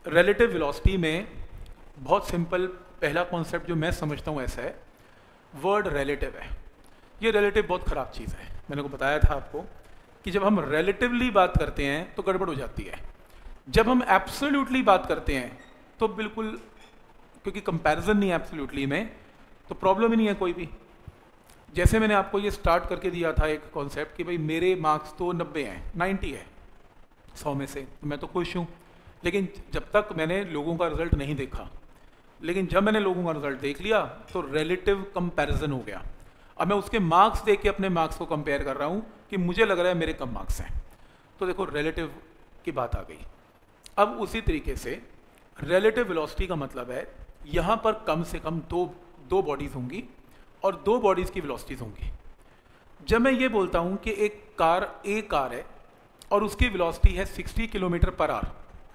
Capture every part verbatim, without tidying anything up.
Relative velocity में बहुत simple पहला कॉन्सेप्ट जो मैं समझता हूँ ऐसा है, वर्ड रिलेटिव है। ये रिलेटिव बहुत ख़राब चीज़ है। मैंने को बताया था आपको कि जब हम रिलेटिवली बात करते हैं तो गड़बड़ हो जाती है, जब हम एब्सोल्यूटली बात करते हैं तो बिल्कुल, क्योंकि कंपैरिजन नहीं है एब्सोल्यूटली में, तो प्रॉब्लम ही नहीं है कोई भी। जैसे मैंने आपको ये स्टार्ट करके दिया था एक कॉन्सेप्ट कि भाई मेरे मार्क्स तो नब्बे हैं, नब्बे है सौ में से, तो मैं तो खुश हूँ। लेकिन जब तक मैंने लोगों का रिजल्ट नहीं देखा, लेकिन जब मैंने लोगों का रिजल्ट देख लिया तो रिलेटिव कंपैरिजन हो गया। अब मैं उसके मार्क्स देख के अपने मार्क्स को कंपेयर कर रहा हूँ कि मुझे लग रहा है मेरे कम मार्क्स हैं, तो देखो रिलेटिव की बात आ गई। अब उसी तरीके से रिलेटिव वेलोसिटी का मतलब है यहाँ पर कम से कम दो दो बॉडीज़ होंगी और दो बॉडीज़ की वेलोसिटीज़ होंगी। जब मैं ये बोलता हूँ कि एक कार ए कार है और उसकी वेलोसिटी है साठ किलोमीटर पर आवर,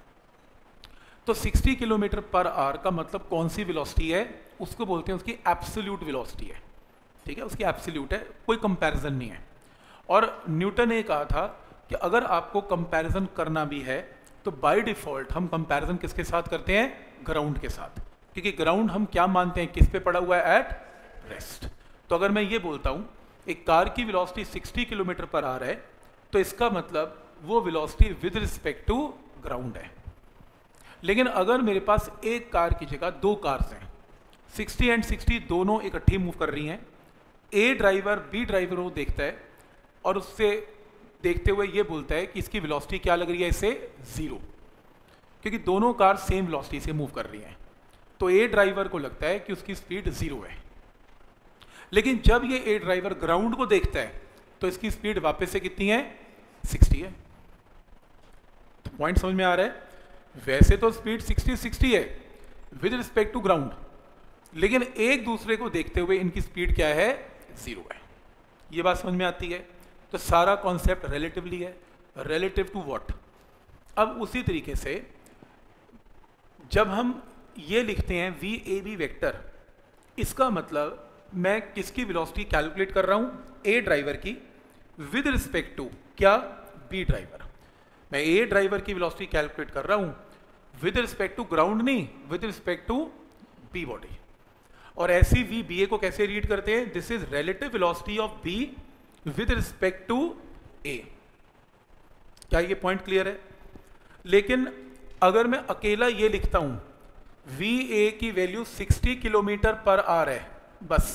तो साठ किलोमीटर पर आवर का मतलब कौन सी वेलोसिटी है, उसको बोलते हैं उसकी एब्सोल्यूट वेलोसिटी है। ठीक है, उसकी एब्सोल्यूट है, कोई कंपैरिजन नहीं है। और न्यूटन ने कहा था कि अगर आपको कंपैरिजन करना भी है तो बाय डिफ़ॉल्ट हम कंपैरिजन किसके साथ करते हैं, ग्राउंड के साथ, क्योंकि ग्राउंड हम क्या मानते हैं, किस पे पड़ा हुआ है, एट रेस्ट। तो अगर मैं ये बोलता हूँ एक कार की वेलोसिटी साठ किलोमीटर पर आवर है, तो इसका मतलब वो velocity with respect to ground है। लेकिन अगर मेरे पास एक कार की जगह दो कार्स हैं, साठ एंड साठ दोनों इकट्ठी मूव कर रही हैं, ए ड्राइवर बी ड्राइवर को देखता है और उससे देखते हुए ये बोलता है कि इसकी वेलोसिटी क्या लग रही है, इसे जीरो, क्योंकि दोनों कार सेम वेलोसिटी से मूव कर रही हैं। तो ए ड्राइवर को लगता है कि उसकी स्पीड जीरो है। लेकिन जब ये ए ड्राइवर ग्राउंड को देखता है तो इसकी स्पीड वापस से कितनी है, साठ है। तो पॉइंट समझ में आ रहा है। वैसे तो स्पीड साठ साठ है विद रिस्पेक्ट टू ग्राउंड, लेकिन एक दूसरे को देखते हुए इनकी स्पीड क्या है, जीरो है। ये बात समझ में आती है। तो सारा कॉन्सेप्ट रिलेटिवली है, रिलेटिव टू व्हाट। अब उसी तरीके से जब हम ये लिखते हैं वी ए बी वेक्टर, इसका मतलब मैं किसकी वेलोसिटी कैलकुलेट कर रहा हूँ, ए ड्राइवर की, विद रिस्पेक्ट टू क्या, बी ड्राइवर। मैं ए ड्राइवर की वेलोसिटी कैलकुलेट कर रहा हूँ विद रिस्पेक्ट टू ग्राउंड नहीं, with respect to B body. और ऐसी वी बी ए को कैसे रीड करते हैं, this is relative velocity of B with respect to A. क्या ये पॉइंट क्लियर है। लेकिन अगर मैं अकेला ये लिखता हूं वी ए की वैल्यू साठ किलोमीटर पर आवर है बस,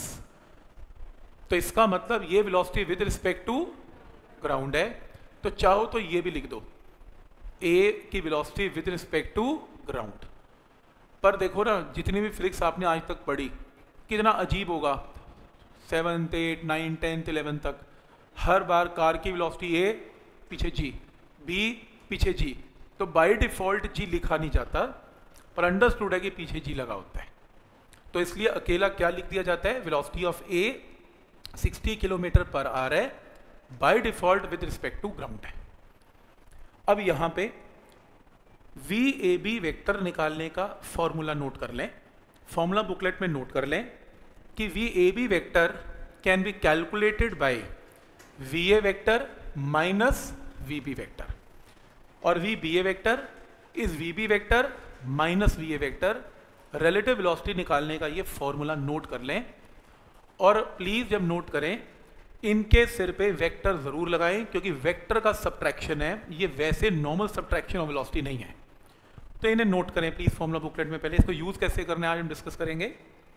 तो इसका मतलब ये velocity with respect to ground है। तो चाहो तो ये भी लिख दो, ए की velocity with respect to ground. पर देखो ना, जितनी भी फिजिक्स आपने आज तक पढ़ी, कितना अजीब होगा, seventh eight nine tenth eleven तक, हर बार कार की वेलोसिटी ए पीछे जी, बी पीछे जी, तो बाय डिफ़ॉल्ट जी लिखा नहीं जाता, पर अंडरस्टूड है कि पीछे जी लगा होता है। तो इसलिए अकेला क्या लिख दिया जाता है, वेलोसिटी ऑफ ए साठ किलोमीटर पर आवर है, by default with respect to ground है। अब यहाँ पे वी ए बी वेक्टर निकालने का फॉर्मूला नोट कर लें, फॉर्मूला बुकलेट में नोट कर लें कि V A B vector can be calculated by V A vector minus V B vector, और V B A vector is V B vector minus V A vector. Relative velocity निकालने का ये formula note कर लें, और please जब note करें इनके सिर पे वेक्टर जरूर लगाएं, क्योंकि वेक्टर का सब्ट्रैक्शन है, ये वैसे नॉर्मल सब्ट्रैक्शन ऑफ वेलोसिटी नहीं है। तो इन्हें नोट करें प्लीज फॉर्मूला बुकलेट में। पहले इसको यूज कैसे करना है आज हम डिस्कस करेंगे।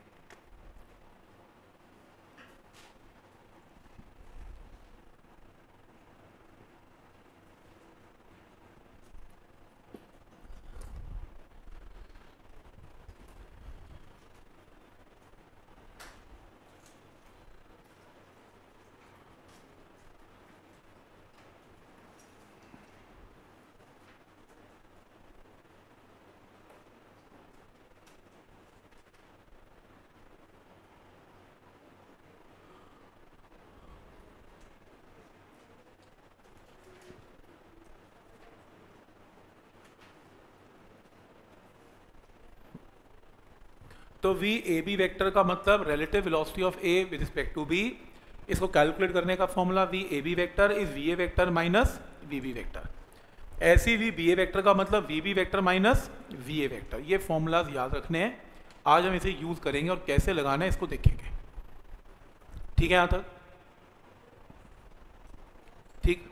तो वी ए बी वेक्टर का मतलब relative velocity of A with respect to B. इसको कैलकुलेट करने का formula V A B vector is V A vector minus V B vector. ऐसी भी बी ए वैक्टर का मतलब V B vector minus V A vector. ये formulas याद रखने हैं, आज हम इसे यूज करेंगे और कैसे लगाना है इसको देखेंगे। ठीक है यहाँ तक? ठीक।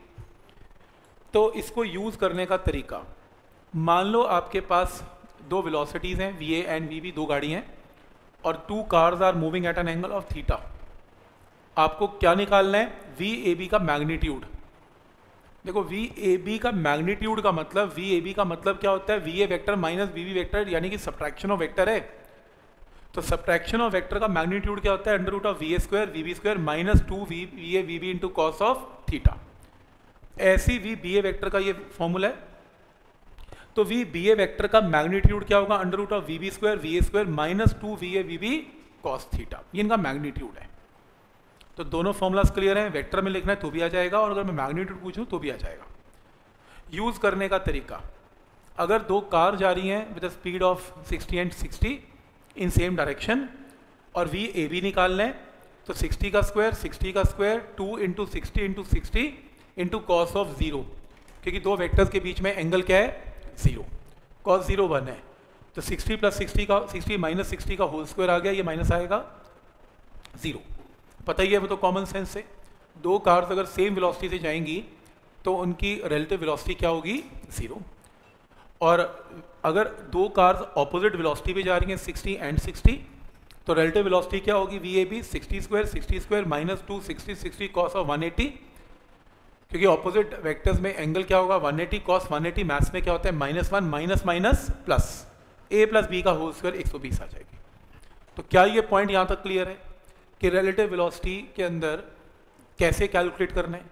तो इसको यूज करने का तरीका, मान लो आपके पास दो वेलोसिटीज हैं V A and V B, दो गाड़ी हैं और two cars are moving at an angle of theta. आपको क्या निकालना है? वी ए बी का मैग्नीट्यूड। देखो वी ए बी का मैग्नीट्यूड का मतलब, वी ए बी का मतलब क्या होता है? V A vector minus V B vector, यानी कि सब्ट्रैक्शन ऑफ वेक्टर है। तो सब्ट्रैक्शन ऑफ वेक्टर का मैग्नीट्यूड क्या होता है? Under root of V A square V B square minus two V V A V B into cos of theta. ऐसी V B A vector का ये formula है। तो वी बी ए वेक्टर का मैग्नीट्यूड क्या होगा? Under root of V B square we A square minus two V A V B cos theta. ये इनका मैग्नीट्यूड है। तो दोनों फॉर्मूलाज क्लियर हैं। वेक्टर में लिखना है तो भी आ जाएगा और अगर मैं मैग्नीट्यूड पूछूं तो भी आ जाएगा। यूज करने का तरीका, अगर दो कार जा रही हैं with the speed of sixty and sixty in same direction और वी ए बी निकालना है, तो सिक्सटी का स्क्वायर सिक्सटी का square two into sixty into sixty into cos of zero, क्योंकि दो वेक्टर्स के बीच में एंगल क्या है? जीरो। कॉस जीरो वन है, तो सिक्सटी प्लस सिक्सटी का सिक्सटी माइनस सिक्सटी का होल स्क्वायर आ गया, ये माइनस आएगा जीरो। पता ही है वो तो कॉमन सेंस से। दो कार्स अगर सेम वेलोसिटी से जाएंगी तो उनकी रिलेटिव वेलोसिटी क्या होगी? जीरो। और अगर दो कार्स ऑपोजिट वेलोसिटी पे जा रही हैं सिक्सटी एंड सिक्सटी, तो रिलेटिव वेलोसिटी क्या होगी? V A B sixty square sixty square minus two sixty sixty cos of one eighty, क्योंकि ऑपोजिट वेक्टर्स में एंगल क्या होगा? One eighty. Cos one eighty maths में क्या होता है? Minus one minus minus plus, A plus B का whole square एक सौ बीस आ जाएगी। तो क्या ये पॉइंट यहाँ तक क्लियर है कि रिलेटिव वेलोसिटी के अंदर कैसे कैलकुलेट करना है?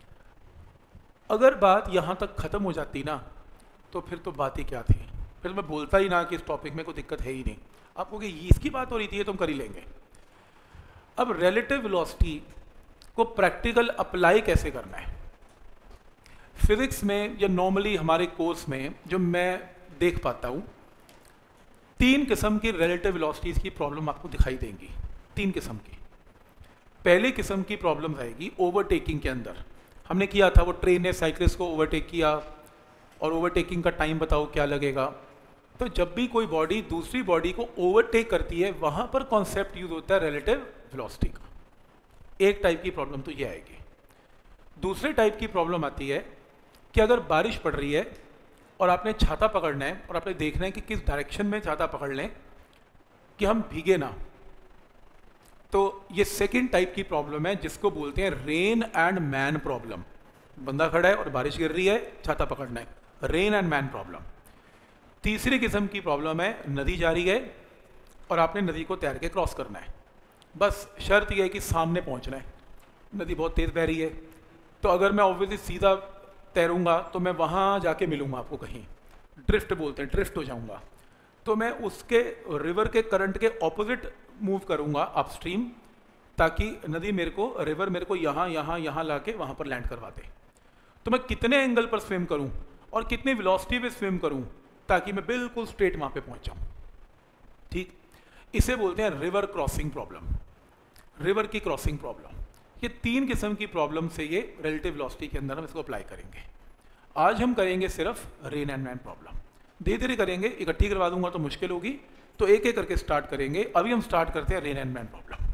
अगर बात यहाँ तक खत्म हो जाती ना तो फिर तो बात ही क्या थी, फिर मैं बोलता ही ना कि इस टॉपिक में कोई दिक्कत है ही नहीं। आपको कि इसकी बात हो रही थी ये तुम कर ही लेंगे। अब रिलेटिव वेलोसिटी को प्रैक्टिकल अप्लाई कैसे करना है? फिजिक्स में या नॉर्मली हमारे कोर्स में जो मैं देख पाता हूँ, तीन किस्म की रिलेटिव वेलोसिटीज की प्रॉब्लम आपको दिखाई देंगी। तीन किस्म की। पहली किस्म की प्रॉब्लम आएगी ओवरटेकिंग के अंदर। हमने किया था, वो ट्रेन ने साइकिलिस्ट को ओवरटेक किया और ओवरटेकिंग का टाइम बताओ क्या लगेगा। तो जब भी कोई बॉडी दूसरी बॉडी को ओवरटेक करती है वहां पर कॉन्सेप्ट यूज होता है रिलेटिव वेलोसिटी का। एक टाइप की प्रॉब्लम तो ये आएगी। दूसरे टाइप की प्रॉब्लम आती है कि अगर बारिश पड़ रही है और आपने छाता पकड़ना है और आपने देखना है कि किस डायरेक्शन में छाता पकड़ लें कि हम भीगे ना, तो ये सेकंड टाइप की प्रॉब्लम है जिसको बोलते हैं रेन एंड मैन प्रॉब्लम। बंदा खड़ा है और बारिश गिर रही है, छाता पकड़ना है, रेन एंड मैन प्रॉब्लम। तीसरी किस्म की प्रॉब्लम है नदी जा रही है और आपने नदी को तैर के क्रॉस करना है। बस शर्त यह है कि सामने पहुंचना है, नदी बहुत तेज़ बह रही है, तो अगर मैं ऑब्वियसली सीधा तैरूंगा तो मैं वहाँ जाके मिलूंगा आपको कहीं, ड्रिफ्ट बोलते हैं, ड्रिफ्ट हो जाऊंगा। तो मैं उसके रिवर के करंट के ऑपोजिट मूव करूंगा अपस्ट्रीम, ताकि नदी मेरे को, रिवर मेरे को यहाँ यहाँ यहाँ ला के वहाँ पर लैंड करवा दे। तो मैं कितने एंगल पर स्विम करूँ और कितनी वेलोसिटी पे स्विम करूँ ताकि मैं बिल्कुल स्ट्रेट वहाँ पे पहुँच जाऊँ। ठीक, इसे बोलते हैं रिवर क्रॉसिंग प्रॉब्लम, रिवर की क्रॉसिंग प्रॉब्लम। ये तीन किस्म की प्रॉब्लम से ये रिलेटिव वेलोसिटी के अंदर हम इसको अप्लाई करेंगे। आज हम करेंगे सिर्फ रेन एंड मैन प्रॉब्लम, धीरे धीरे करेंगे, इकट्ठी करवा दूंगा तो मुश्किल होगी, तो एक एक करके स्टार्ट करेंगे। अभी हम स्टार्ट करते हैं रेन एंड मैन प्रॉब्लम।